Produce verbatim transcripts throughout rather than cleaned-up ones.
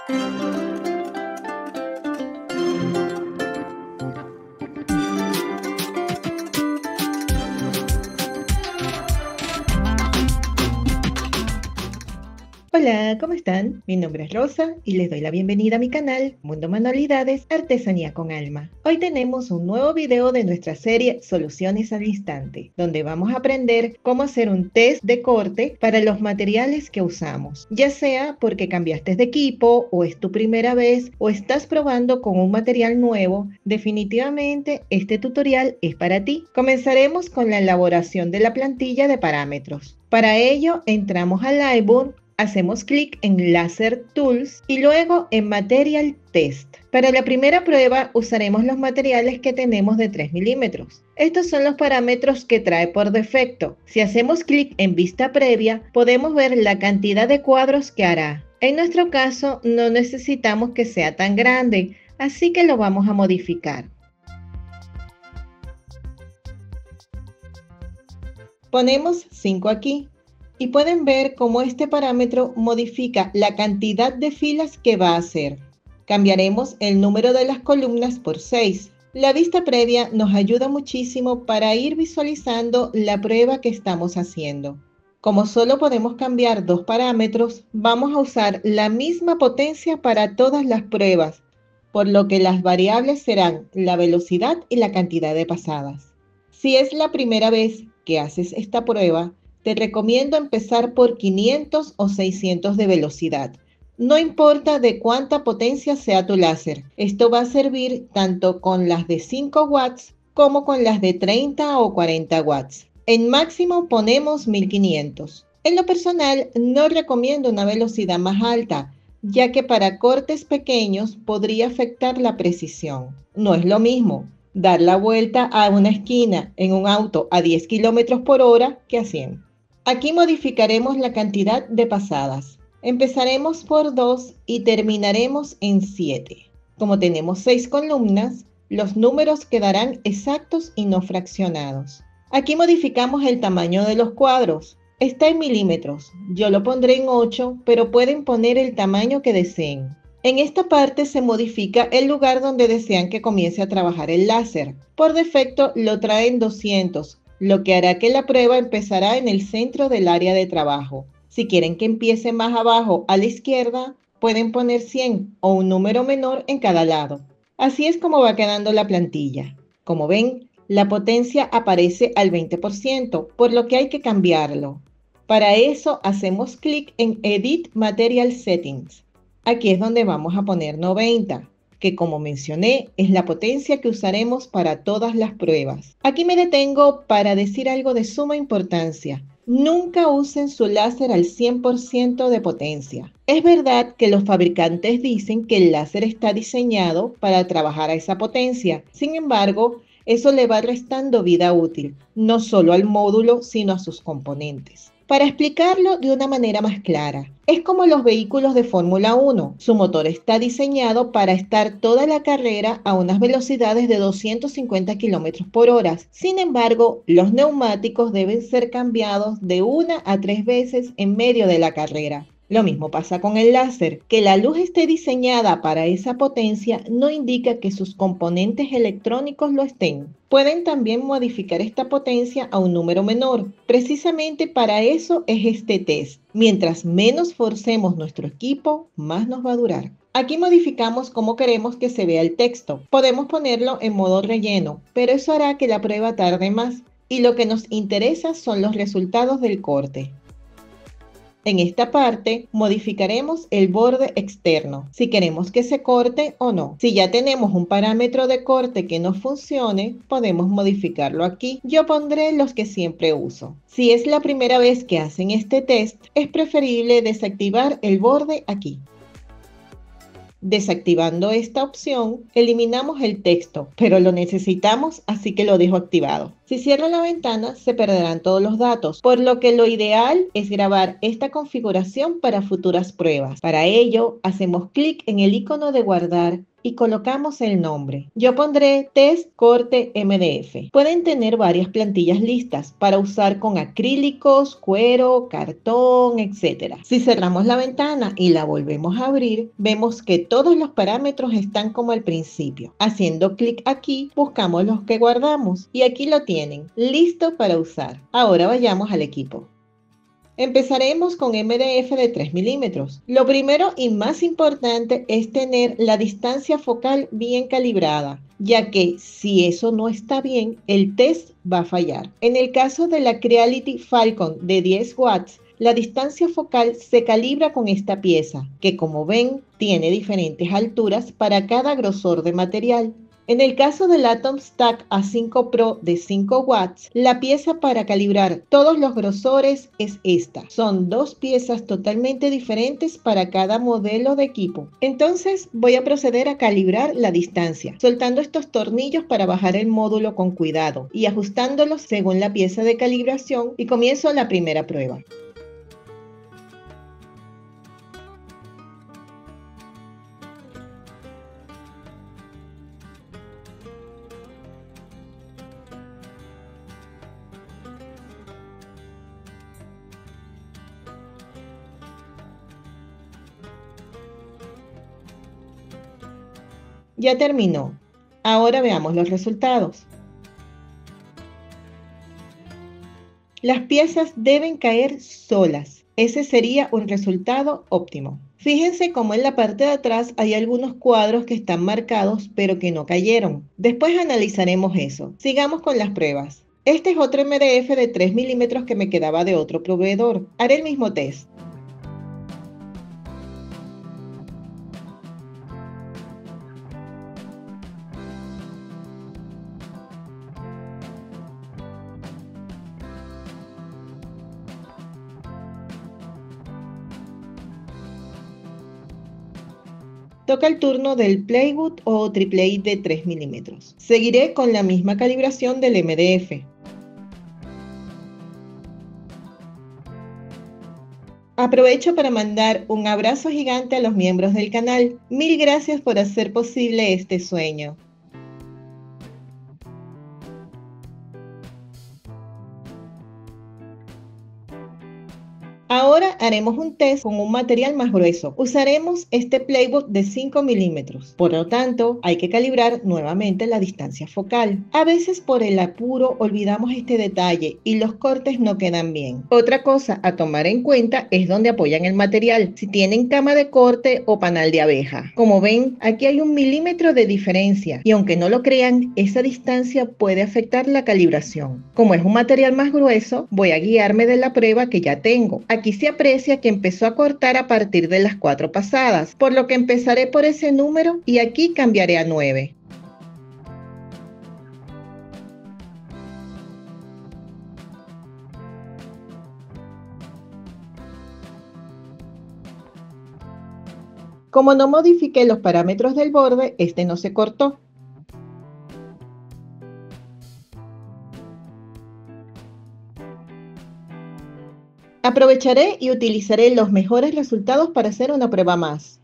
Hola, ¿cómo están? Mi nombre es Rosa y les doy la bienvenida a mi canal Mundo Manualidades, Artesanía con Alma. Hoy tenemos un nuevo video de nuestra serie Soluciones al Instante, donde vamos a aprender cómo hacer un test de corte para los materiales que usamos, ya sea porque cambiaste de equipo o es tu primera vez o estás probando con un material nuevo. Definitivamente este tutorial es para ti. Comenzaremos con la elaboración de la plantilla de parámetros. Para ello entramos a Lightroom. Hacemos clic en Laser Tools y luego en Material Test. Para la primera prueba usaremos los materiales que tenemos de tres milímetros. Estos son los parámetros que trae por defecto. Si hacemos clic en Vista Previa, podemos ver la cantidad de cuadros que hará. En nuestro caso no necesitamos que sea tan grande, así que lo vamos a modificar. Ponemos cinco aquí. Y pueden ver cómo este parámetro modifica la cantidad de filas que va a hacer. Cambiaremos el número de las columnas por seis. La vista previa nos ayuda muchísimo para ir visualizando la prueba que estamos haciendo. Como solo podemos cambiar dos parámetros, vamos a usar la misma potencia para todas las pruebas, por lo que las variables serán la velocidad y la cantidad de pasadas. Si es la primera vez que haces esta prueba, te recomiendo empezar por quinientos o seiscientos de velocidad. No importa de cuánta potencia sea tu láser. Esto va a servir tanto con las de cinco watts como con las de treinta o cuarenta watts. En máximo ponemos mil quinientos. En lo personal no recomiendo una velocidad más alta, ya que para cortes pequeños podría afectar la precisión. No es lo mismo dar la vuelta a una esquina en un auto a diez kilómetros por hora que a cien. Aquí modificaremos la cantidad de pasadas. Empezaremos por dos y terminaremos en siete. Como tenemos seis columnas, los números quedarán exactos y no fraccionados. Aquí modificamos el tamaño de los cuadros. Está en milímetros. Yo lo pondré en ocho, pero pueden poner el tamaño que deseen. En esta parte se modifica el lugar donde desean que comience a trabajar el láser. Por defecto lo trae en doscientos. Lo que hará que la prueba empezará en el centro del área de trabajo. Si quieren que empiece más abajo a la izquierda, pueden poner cien o un número menor en cada lado. Así es como va quedando la plantilla. Como ven, la potencia aparece al veinte por ciento, por lo que hay que cambiarlo. Para eso hacemos clic en Edit Material Settings. Aquí es donde vamos a poner noventa. Que como mencioné es la potencia que usaremos para todas las pruebas. Aquí me detengo para decir algo de suma importancia. Nunca usen su láser al cien por ciento de potencia. Es verdad que los fabricantes dicen que el láser está diseñado para trabajar a esa potencia. Sin embargo, eso le va restando vida útil, no solo al módulo, sino a sus componentes. Para explicarlo de una manera más clara, es como los vehículos de Fórmula uno. Su motor está diseñado para estar toda la carrera a unas velocidades de doscientos cincuenta kilómetros por hora. Sin embargo, los neumáticos deben ser cambiados de una a tres veces en medio de la carrera. Lo mismo pasa con el láser. Que la luz esté diseñada para esa potencia no indica que sus componentes electrónicos lo estén. Pueden también modificar esta potencia a un número menor. Precisamente para eso es este test. Mientras menos forcemos nuestro equipo, más nos va a durar. Aquí modificamos cómo queremos que se vea el texto. Podemos ponerlo en modo relleno, pero eso hará que la prueba tarde más. Y lo que nos interesa son los resultados del corte. En esta parte modificaremos el borde externo, si queremos que se corte o no. Si ya tenemos un parámetro de corte que no funcione, podemos modificarlo aquí. Yo pondré los que siempre uso. Si es la primera vez que hacen este test, es preferible desactivar el borde aquí. Desactivando esta opción, eliminamos el texto, pero lo necesitamos, así que lo dejo activado. Si cierro la ventana, se perderán todos los datos, por lo que lo ideal es grabar esta configuración para futuras pruebas. Para ello, hacemos clic en el icono de guardar y colocamos el nombre. Yo pondré Test Corte M D F. Pueden tener varias plantillas listas para usar con acrílicos, cuero, cartón, etcétera. Si cerramos la ventana y la volvemos a abrir, vemos que todos los parámetros están como al principio. Haciendo clic aquí, buscamos los que guardamos y aquí lo tienen, listo para usar. Ahora vayamos al equipo. Empezaremos con M D F de tres milímetros. Lo primero y más importante es tener la distancia focal bien calibrada, ya que si eso no está bien, el test va a fallar. En el caso de la Creality Falcon de diez watts, la distancia focal se calibra con esta pieza, que como ven, tiene diferentes alturas para cada grosor de material. En el caso del Atom Stack A cinco Pro de cinco watts, la pieza para calibrar todos los grosores es esta. Son dos piezas totalmente diferentes para cada modelo de equipo. Entonces voy a proceder a calibrar la distancia, soltando estos tornillos para bajar el módulo con cuidado y ajustándolos según la pieza de calibración, y comienzo la primera prueba. Ya terminó. Ahora veamos los resultados. Las piezas deben caer solas. Ese sería un resultado óptimo. Fíjense cómo en la parte de atrás hay algunos cuadros que están marcados pero que no cayeron. Después analizaremos eso. Sigamos con las pruebas. Este es otro M D F de tres milímetros que me quedaba de otro proveedor. Haré el mismo test. Toca el turno del Plywood o triple A de tres milímetros. Seguiré con la misma calibración del M D F. Aprovecho para mandar un abrazo gigante a los miembros del canal. Mil gracias por hacer posible este sueño. Ahora haremos un test con un material más grueso. Usaremos este Plywood de cinco milímetros. Por lo tanto, hay que calibrar nuevamente la distancia focal. A veces por el apuro olvidamos este detalle y los cortes no quedan bien. Otra cosa a tomar en cuenta es donde apoyan el material. Si tienen cama de corte o panal de abeja. Como ven, aquí hay un milímetro de diferencia y aunque no lo crean, esa distancia puede afectar la calibración. Como es un material más grueso, voy a guiarme de la prueba que ya tengo. Aquí se aprecia que empezó a cortar a partir de las cuatro pasadas, por lo que empezaré por ese número y aquí cambiaré a nueve. Como no modifiqué los parámetros del borde, este no se cortó. Aprovecharé y utilizaré los mejores resultados para hacer una prueba más.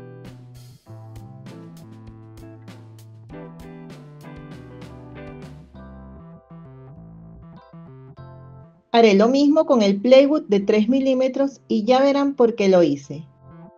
Haré lo mismo con el Plywood de tres milímetros y ya verán por qué lo hice.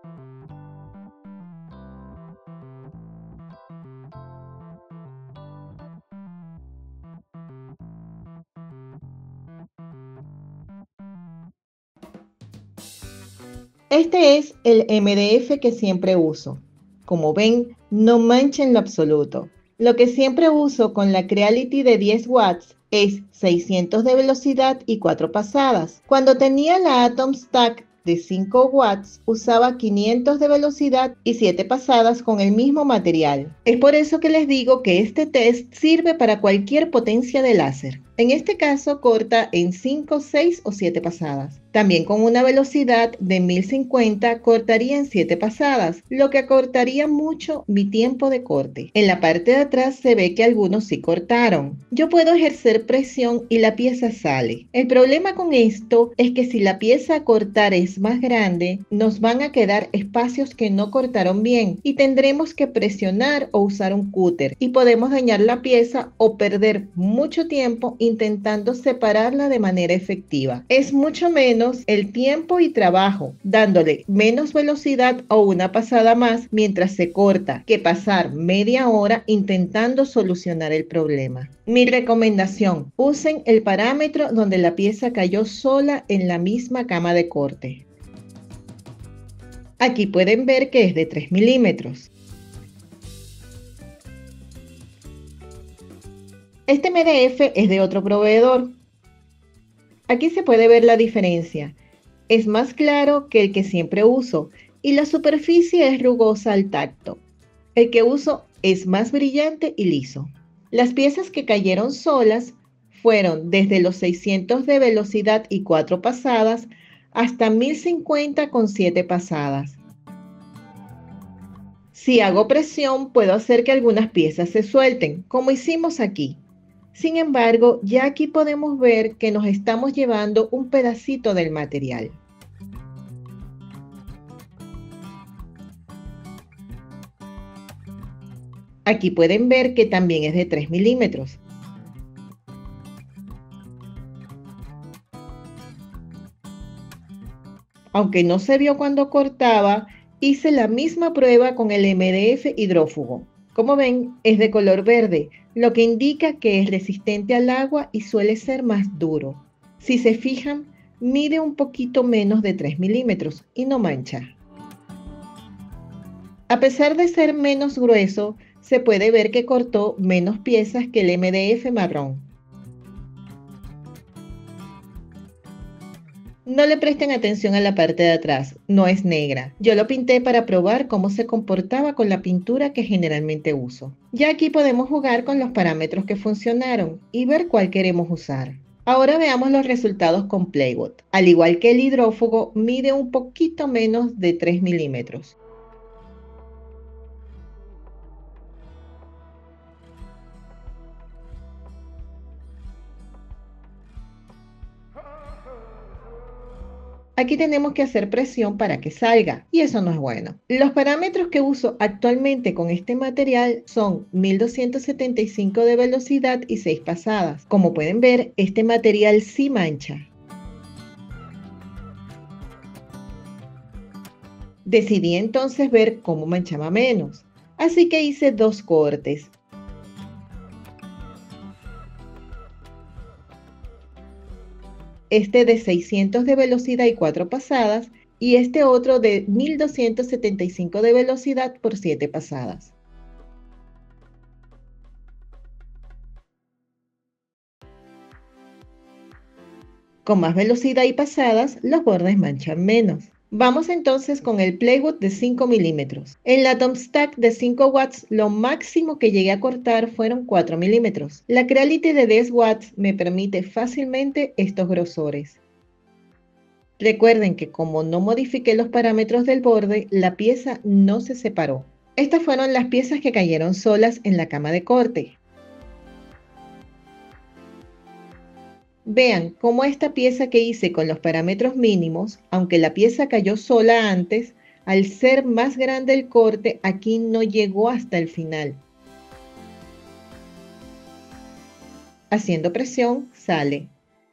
Este es el M D F que siempre uso. Como ven, no mancha en lo absoluto. Lo que siempre uso con la Creality de diez watts es seiscientos de velocidad y cuatro pasadas. Cuando tenía la Atom Stack de cinco watts, usaba quinientos de velocidad y siete pasadas con el mismo material. Es por eso que les digo que este test sirve para cualquier potencia de láser. En este caso corta en cinco, seis o siete pasadas. También con una velocidad de mil cincuenta cortaría en siete pasadas, lo que acortaría mucho mi tiempo de corte. En la parte de atrás se ve que algunos sí cortaron. Yo puedo ejercer presión y la pieza sale. El problema con esto es que si la pieza a cortar es es más grande, nos van a quedar espacios que no cortaron bien y tendremos que presionar o usar un cúter y podemos dañar la pieza o perder mucho tiempo intentando separarla de manera efectiva. Es mucho menos el tiempo y trabajo, dándole menos velocidad o una pasada más mientras se corta, que pasar media hora intentando solucionar el problema. Mi recomendación: usen el parámetro donde la pieza cayó sola en la misma cama de corte. Aquí pueden ver que es de tres milímetros. Este M D F es de otro proveedor. Aquí se puede ver la diferencia. Es más claro que el que siempre uso y la superficie es rugosa al tacto. El que uso es más brillante y liso. Las piezas que cayeron solas fueron desde los seiscientos de velocidad y cuatro pasadas hasta mil cincuenta con siete pasadas. Si hago presión, puedo hacer que algunas piezas se suelten, como hicimos aquí. Sin embargo, ya aquí podemos ver que nos estamos llevando un pedacito del material. Aquí pueden ver que también es de tres milímetros. Aunque no se vio cuando cortaba, hice la misma prueba con el M D F hidrófugo. Como ven, es de color verde, lo que indica que es resistente al agua y suele ser más duro. Si se fijan, mide un poquito menos de tres milímetros y no mancha. A pesar de ser menos grueso, se puede ver que cortó menos piezas que el M D F marrón. No le presten atención a la parte de atrás, no es negra. Yo lo pinté para probar cómo se comportaba con la pintura que generalmente uso. Ya aquí podemos jugar con los parámetros que funcionaron y ver cuál queremos usar. Ahora veamos los resultados con Playwood. Al igual que el hidrófugo, mide un poquito menos de tres milímetros. Aquí tenemos que hacer presión para que salga y eso no es bueno. Los parámetros que uso actualmente con este material son mil doscientos setenta y cinco de velocidad y seis pasadas. Como pueden ver, este material sí mancha. Decidí entonces ver cómo manchaba menos, así que hice dos cortes. Este de seiscientos de velocidad y cuatro pasadas y este otro de mil doscientos setenta y cinco de velocidad por siete pasadas. Con más velocidad y pasadas, los bordes manchan menos. Vamos entonces con el Playwood de cinco milímetros. En la Tomstack de cinco watts, lo máximo que llegué a cortar fueron cuatro milímetros. La Creality de diez watts me permite fácilmente estos grosores. Recuerden que como no modifiqué los parámetros del borde, la pieza no se separó. Estas fueron las piezas que cayeron solas en la cama de corte. Vean cómo esta pieza que hice con los parámetros mínimos, aunque la pieza cayó sola antes, al ser más grande el corte, aquí no llegó hasta el final. Haciendo presión, sale.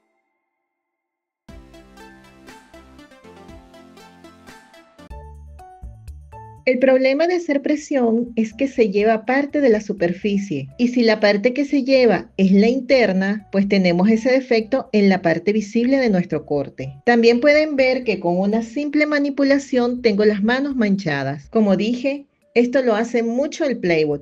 El problema de hacer presión es que se lleva parte de la superficie y si la parte que se lleva es la interna, pues tenemos ese defecto en la parte visible de nuestro corte. También pueden ver que con una simple manipulación tengo las manos manchadas. Como dije, esto lo hace mucho el Playwood.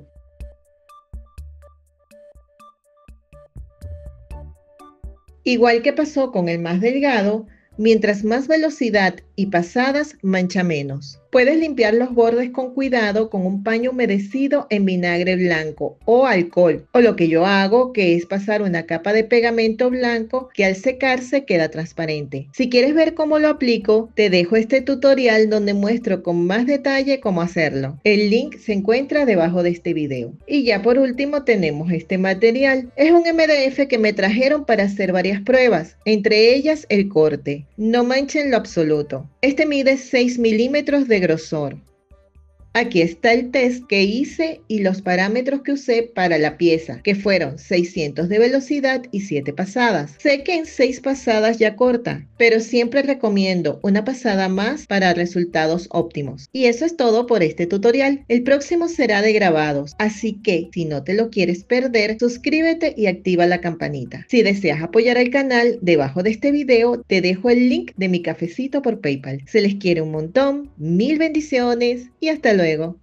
Igual que pasó con el más delgado, mientras más velocidad y pasadas mancha menos. Puedes limpiar los bordes con cuidado con un paño humedecido en vinagre blanco o alcohol, o lo que yo hago, que es pasar una capa de pegamento blanco que al secarse queda transparente. Si quieres ver cómo lo aplico, te dejo este tutorial donde muestro con más detalle cómo hacerlo. El link se encuentra debajo de este video. Y ya por último tenemos este material. Es un M D F que me trajeron para hacer varias pruebas, entre ellas el corte. No manchen lo absoluto. Este mide seis milímetros de grosor. Aquí está el test que hice y los parámetros que usé para la pieza, que fueron seiscientos de velocidad y siete pasadas. Sé que en seis pasadas ya corta, pero siempre recomiendo una pasada más para resultados óptimos. Y eso es todo por este tutorial. El próximo será de grabados, así que si no te lo quieres perder, suscríbete y activa la campanita. Si deseas apoyar al canal, debajo de este video te dejo el link de mi cafecito por PayPal. Se les quiere un montón, mil bendiciones y hasta luego. Luego.